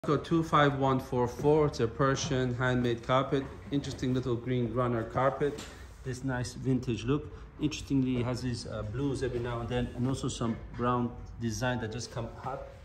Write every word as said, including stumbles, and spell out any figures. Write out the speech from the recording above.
So two five one four four, it's a Persian handmade carpet. Interesting little green runner carpet. This nice vintage look. Interestingly, it has these uh, blues every now and then, and also some brown design that just come hot.